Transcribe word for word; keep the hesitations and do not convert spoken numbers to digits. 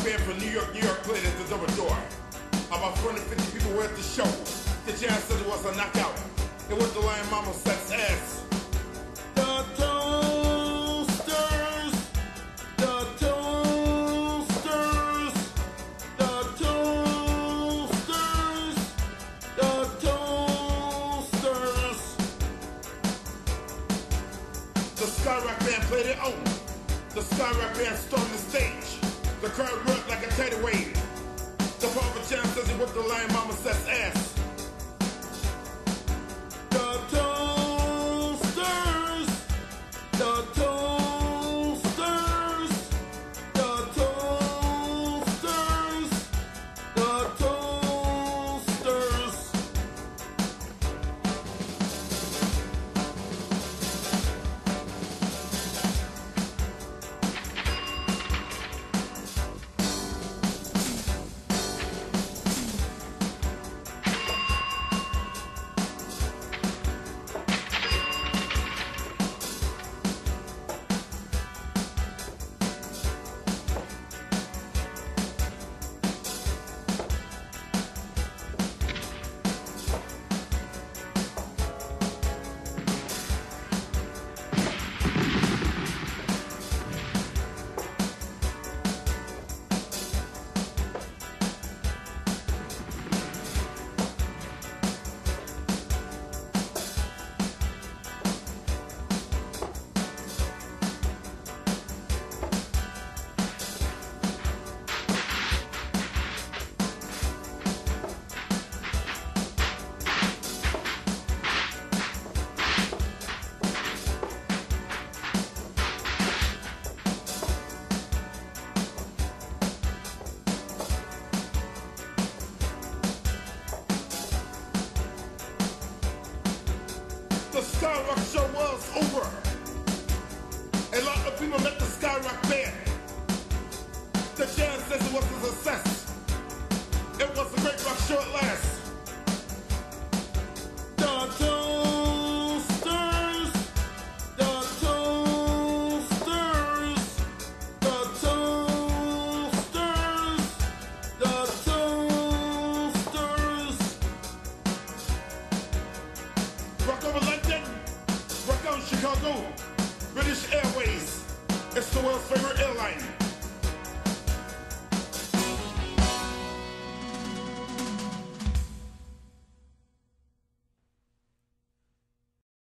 band from New York, New York played at the Double Door. About four hundred fifty people were at the show. The jazz said it was a knockout. It was the Lion Mama sex ass. The toasters, the toasters, the toasters, the toasters. The Skyrock band played it on. The Skyrock band stormed the stage. The crowd rocked like a tidal wave. The Papa Jam says he whipped the Lion Mama Seth's ass. The toasters, the toasters, the toasters, the toasters. The Skyrock show was over. A lot of people met the Skyrock band. The jazz says it was a success. It was a great rock show at last. The toasters, the toasters, the toasters, the toasters. Rock over London, rock on Chicago, British Airways. It's the world's favorite airline.